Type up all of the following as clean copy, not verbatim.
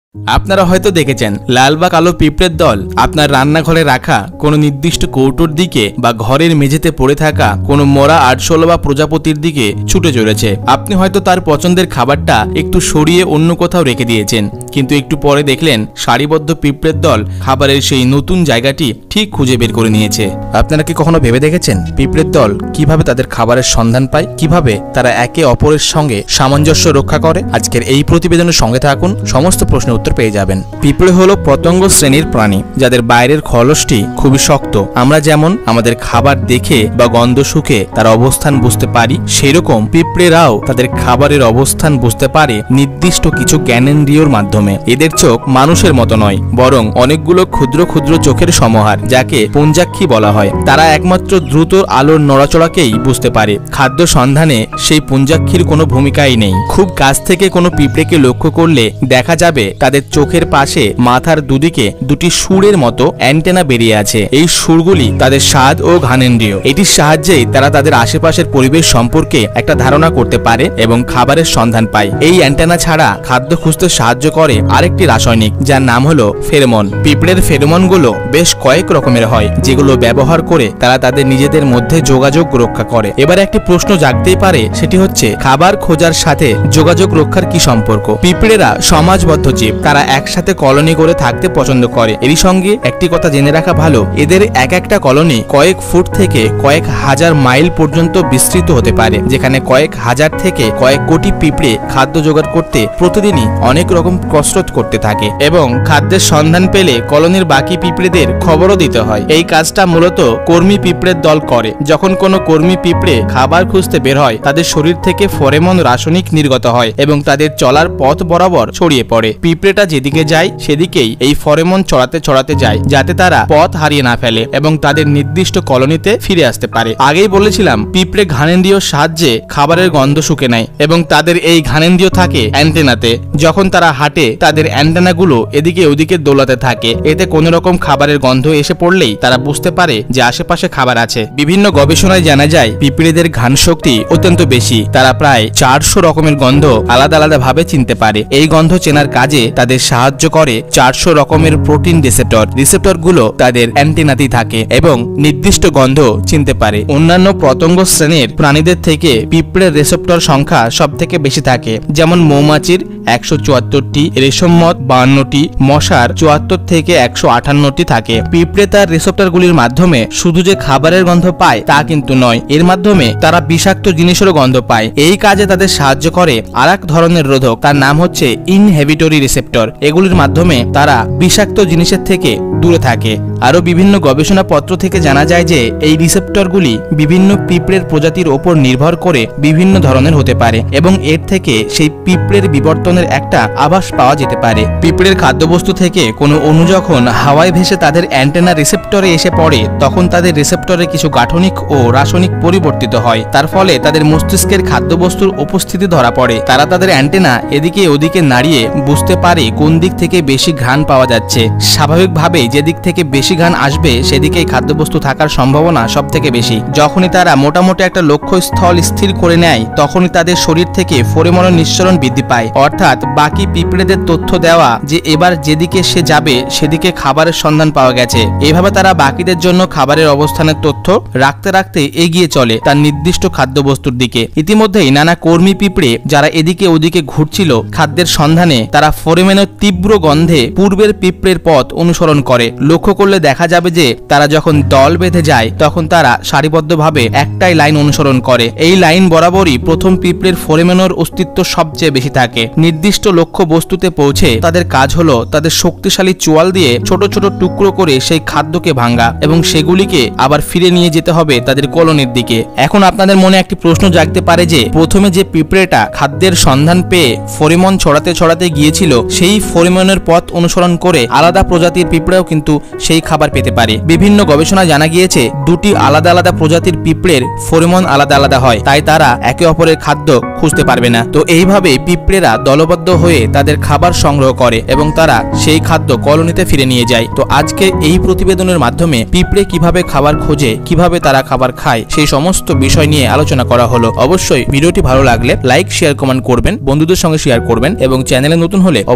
আপনারা হয়তো দেখেছেন লাল বা কালো পিঁপড়ের দল আপনার রান্নাঘরে রাখা কোনো নির্দিষ্ট কৌটোর দিকে বা ঘরের মেঝেতে পড়ে থাকা কোনো মরা আরশোলা বা প্রজাপতির দিকে ছুটে চলেছে। আপনি হয়তো তার পছন্দের খাবারটা একটু সরিয়ে অন্য কোথাও রেখে দিয়েছেন, কিন্তু একটু পরে দেখলেন সারিবদ্ধ পিঁপড়ের দল খাবারের সেই নতুন জায়গাটি ঠিক খুঁজে বের করে নিয়েছে। আপনারা কি কখনো ভেবে দেখেছেন পিঁপড়ের দল কিভাবে তাদের খাবারের সন্ধান পায়, কিভাবে তারা একে অপরের সঙ্গে সামঞ্জস্য রক্ষা করে? আজকের এই প্রতিবেদনের সঙ্গে থাকুন, সমস্ত প্রশ্নের উত্তর পেয়ে যাবেন। পিঁপড়ে হলো পতঙ্গ শ্রেণীর প্রাণী যাদের বাইরের খলসটি খুবই শক্ত। আমরা যেমন আমাদের খাবার দেখে বা গন্ধ শুকে তার অবস্থান বুঝতে পারি, সেরকম পিঁপড়েরাও তাদের খাবারের অবস্থান বুঝতে পারে নির্দিষ্ট কিছু জ্ঞানেন্দ্রিয়র মাধ্যমে। এদের চোখ মানুষের মতো নয়, বরং অনেকগুলো ক্ষুদ্র ক্ষুদ্র চোখের সমাহার, যাকে পুঞ্জাক্ষী বলা হয়। তারা একমাত্র দ্রুত আলোর নড়াচড়াকেই বুঝতে পারে। খাদ্য সন্ধানে সেই পুঞ্জাক্ষীর কোনো ভূমিকাই নেই। খুব কাছ থেকে কোনো পিঁপড়েকে লক্ষ্য করলে দেখা যাবে তাদের চোখের পাশে মাথার দুদিকে দুটি সুরের মতো অ্যান্টেনা বেরিয়ে আছে। এই সুরগুলি তাদের স্বাদ ও ঘ্রাণেন্দ্রিয়। এটির সাহায্যেই তারা তাদের আশেপাশের পরিবেশ সম্পর্কে একটা ধারণা করতে পারে এবং খাবারের সন্ধান পায়। এই অ্যান্টেনা ছাড়া খাদ্য খুঁজতে সাহায্য করে আরেকটি রাসায়নিক, যার নাম হলো ফেরোমন। পিঁপড়ের ফেরোমনগুলো বেশ কয়েক রকমের হয়, যেগুলো ব্যবহার করে তারা তাদের নিজেদের মধ্যে যোগাযোগ রক্ষা করে। এবার একটি প্রশ্ন জাগতেই পারে, সেটি হচ্ছে খাবার খোঁজার সাথে যোগাযোগ রক্ষার কি সম্পর্ক? পিঁপড়েরা সমাজবদ্ধ জীব, তারা একসাথে কলোনি করে থাকতে পছন্দ করে। এরই সঙ্গে একটি কথা জেনে রাখা ভালো, এদের এক একটা কলোনি কয়েক ফুট থেকে কয়েক হাজার মাইল পর্যন্ত বিস্তৃত হতে পারে, যেখানে কয়েক হাজার থেকে কয়েক কোটি পিঁপড়ে খাদ্য জোগাড় করতে প্রতিদিনই অনেক রকম কসরত করতে থাকে এবং খাদ্যের সন্ধান পেলে কলোনির বাকি পিঁপড়েদের খবরও দিতে হয়। এই কাজটা মূলত কর্মী পিঁপড়ের দল করে। যখন কোনো কর্মী পিঁপড়ে খাবার খুঁজতে বের হয়, তাদের শরীর থেকে ফেরোমন রাসায়নিক নির্গত হয় এবং তাদের চলার পথ বরাবর ছড়িয়ে পড়ে। পিঁপড়েটা যেদিকে যায় সেদিকেই এই ফেরোমন ছড়াতে ছড়াতে যায়, যাতে তারা পথ হারিয়ে না ফেলে এবং তাদের নির্দিষ্ট কলোনিতে ফিরে আসতে পারে। আগেই বলেছিলাম পিঁপড়ে ঘ্রাণেন্দ্রিয়র সাহায্যে খাবারের গন্ধ শুকে নেয় এবং তাদের এই ঘ্রাণেন্দ্রিয় থাকে অ্যান্টেনাতে। যখন তারা হাঁটে, তাদের অ্যান্টেনাগুলো এদিকে ওদিকে দোলাতে থাকে। এতে কোনো রকম খাবারের গন্ধ এসে পড়লেই তারা বুঝতে পারে যে আশেপাশে খাবার আছে। বিভিন্ন গবেষণায় জানা যায় পিঁপড়েদের ঘ্রাণ শক্তি অত্যন্ত বেশি। তারা প্রায় 400 রকমের গন্ধ আলাদা আলাদা ভাবে চিনতে পারে। এই গন্ধ চেনার কাজে তাদের সাহায্য করে 400 রকমের প্রোটিন রিসেপ্টরগুলো তাদের অ্যান্টেনাতেই থাকে এবং নির্দিষ্ট গন্ধ চিনতে পারে। অন্যান্য পতঙ্গ শ্রেণীর প্রাণীদের থেকে পিঁপড়ের রিসেপ্টর সংখ্যা সব থেকে বেশি থাকে। যেমন মৌমাছির 174টি, রেশমমত 52টি, মশার 74 থেকে 158টি থাকে। পিঁপড়ে তার রিসেপ্টরগুলির মাধ্যমে শুধু যে খাবারের গন্ধ পায় তা কিন্তু নয়, এর মাধ্যমে তারা বিষাক্ত জিনিসেরও গন্ধ পায়। এই কাজে তাদের সাহায্য করে আরেক ধরনের রোধক, তার নাম হচ্ছে ইনহেবিটরি রিসেপ্টর। এগুলির মাধ্যমে তারা বিষাক্ত জিনিসের থেকে দূরে থাকে। আরও বিভিন্ন গবেষণাপত্র থেকে জানা যায় যে এই রিসেপ্টরগুলি বিভিন্ন পিঁপড়ের প্রজাতির ওপর নির্ভর করে বিভিন্ন ধরনের হতে পারে এবং এর থেকে সেই পিঁপড়ের বিবর্তনের একটা আভাস পাওয়া যেতে পারে। পিঁপড়ের খাদ্যবস্তু থেকে কোনো অণু যখন হাওয়ায় ভেসে তাদের অ্যান্টেনা রিসেপ্টরে এসে পড়ে, তখন তাদের রিসেপ্টরে কিছু গাঠনিক ও রাসায়নিক পরিবর্তিত হয়। তার ফলে তাদের মস্তিষ্কের খাদ্যবস্তুর উপস্থিতি ধরা পড়ে। তারা তাদের অ্যান্টেনা এদিকে ওদিকে নাড়িয়ে বুঝতে পারে কোন দিক থেকে বেশি ঘ্রাণ পাওয়া যাচ্ছে। স্বাভাবিকভাবেই যেদিক থেকে বেশি ঘ্রাণ আসবে সেদিকেই খাদ্যবস্তু থাকার সম্ভাবনা সব থেকে বেশি। যখনই তারা মোটামুটি একটা লক্ষ্যস্থল স্থির করে নেয়, তখনই তাদের শরীর থেকে ফেরোমনের নিঃসরণ বৃদ্ধি পায়। অর্থাৎ বাকি পিঁপড়েদের তথ্য দেওয়া যে এবার যেদিকে সে যাবে সেদিকে খাবারের সন্ধান পাওয়া গেছে। এভাবে তারা বাকিদের জন্য খাবারের অবস্থানের তথ্য রাখতে রাখতে এগিয়ে চলে তার নির্দিষ্ট খাদ্যবস্তুর দিকে। ইতিমধ্যেই নানা কর্মী পিঁপড়ে যারা এদিকে ওদিকে ঘুরছিল খাদ্যের সন্ধানে, তারা ফেরোমনের তীব্র গন্ধে পূর্বের পিঁপড়ের পথ অনুসরণ করে। লক্ষ্য করলে দেখা যাবে যে তারা যখন দল বেঁধে যায় তখন তারা সারিবদ্ধভাবে একটাই লাইন অনুসরণ করে। এই লাইন বরাবরই প্রথম পিঁপড়ের ফেরোমনের অস্তিত্ব সবচেয়ে বেশি থাকে। নির্দিষ্ট লক্ষ্য বস্তুতে পৌঁছে তাদের কাজ হলো তাদের শক্তিশালী চোয়াল দিয়ে ছোট ছোট টুকরো করে সেই খাদ্যকে ভাঙা এবং সেগুলিকে আবার ফিরে নিয়ে যেতে হবে তাদের কলোনির দিকে। এখন আপনাদের মনে একটি প্রশ্ন জাগতে পারে যে প্রথমে যে পিঁপড়েটা খাদ্যের সন্ধান পেয়ে ফেরোমন ছড়াতে ছড়াতে গিয়েছিল, সেই ফেরোমনের পথ অনুসরণ করে আলাদা প্রজাতির পিঁপড়েও কিন্তু সেই খাবার পেতে পারে। বিভিন্ন গবেষণায় জানা গিয়েছে দুটি আলাদা আলাদা প্রজাতির পিঁপড়ের ফেরোমন আলাদা আলাদা হয়, তাই তারা একে অপরের খাদ্য খুঁজতে পারবে না। তো এইভাবে পিঁপড়েরা দলবদ্ধ হয়ে তাদের খাবার সংগ্রহ করে এবং তারা সেই খাদ্য কলোনিতে ফিরে নিয়ে যায়। তো আজকে এই প্রতিবেদনের মাধ্যমে পিঁপড়ে কিভাবে খাবার খোঁজে, কিভাবে তারা খাবার খায়, সেই সমস্ত বিষয় নিয়ে আলোচনা করা হলো। অবশ্যই ভিডিওটি ভালো লাগলে লাইক, শেয়ার, কমেন্ট করবেন, বন্ধুদের সঙ্গে শেয়ার করবেন এবং চ্যানেলে নতুন হলে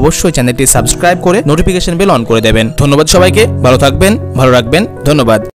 অবশ্যই চ্যানেলটি সাবস্ক্রাইব করে নোটিফিকেশন বেল অন করে দেবেন। ধন্যবাদ সবাইকে, ভালো থাকবেন, ভালো রাখবেন, ধন্যবাদ।